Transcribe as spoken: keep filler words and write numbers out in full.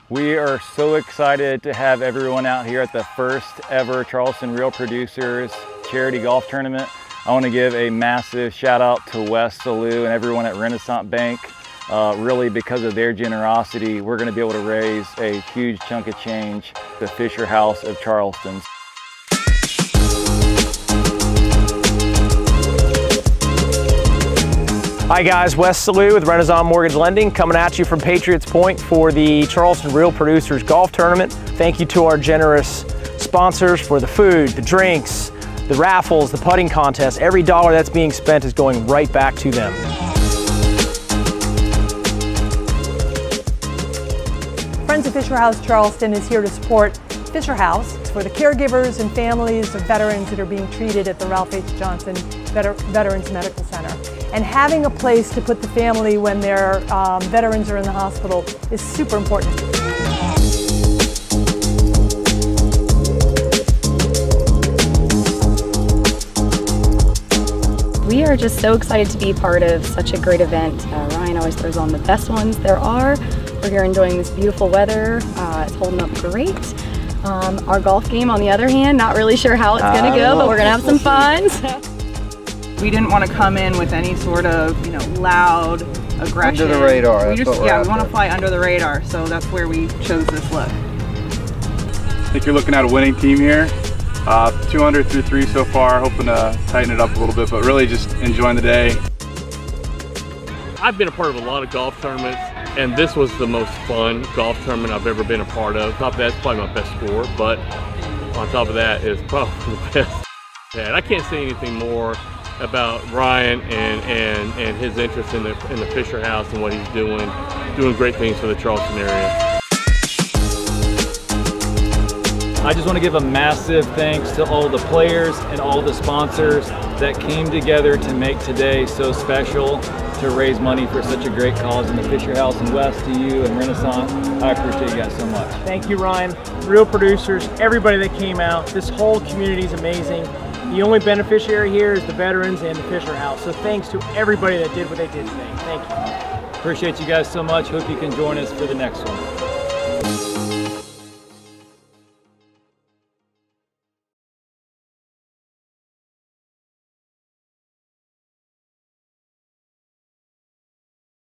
We are so excited to have everyone out here at the first ever Charleston Real Producers Charity Golf Tournament. I want to give a massive shout out to Wes Salou and everyone at Renaissance Bank. Uh, really, because of their generosity, we're going to be able to raise a huge chunk of change, the Fisher House of Charleston. Hi guys, Wes Salou with Renaissance Mortgage Lending coming at you from Patriots Point for the Charleston Real Producers Golf Tournament. Thank you to our generous sponsors for the food, the drinks, the raffles, the putting contest. Every dollar that's being spent is going right back to them. Friends of Fisher House Charleston is here to support Fisher House for the caregivers and families of veterans that are being treated at the Ralph H. Johnson Veter Veterans Medical Center. And having a place to put the family when their um, veterans are in the hospital is super important. We are just so excited to be part of such a great event. Uh, Ryan always throws on the best ones there are. We're here enjoying this beautiful weather. Uh, it's holding up great. Um, our golf game, on the other hand, not really sure how it's going to go, but we're going to have some fun. We didn't want to come in with any sort of, you know, loud aggression. Under the radar. We just, yeah, we want to fly under the radar, so that's where we chose this look. I think you're looking at a winning team here. Uh, two under through three so far, hoping to tighten it up a little bit, but really just enjoying the day. I've been a part of a lot of golf tournaments, and this was the most fun golf tournament I've ever been a part of. Top of that's probably my best score, but on top of that is probably the best. And I can't say anything more about Ryan and, and, and his interest in the, in the Fisher House and what he's doing, doing great things for the Charleston area. I just want to give a massive thanks to all the players and all the sponsors that came together to make today so special, to raise money for such a great cause in the Fisher House. And Wes, to you and Renaissance, I appreciate you guys so much. Thank you, Ryan. Real producers, everybody that came out. This whole community is amazing. The only beneficiary here is the veterans and the Fisher House. So thanks to everybody that did what they did today. Thank you. Appreciate you guys so much. Hope you can join us for the next one.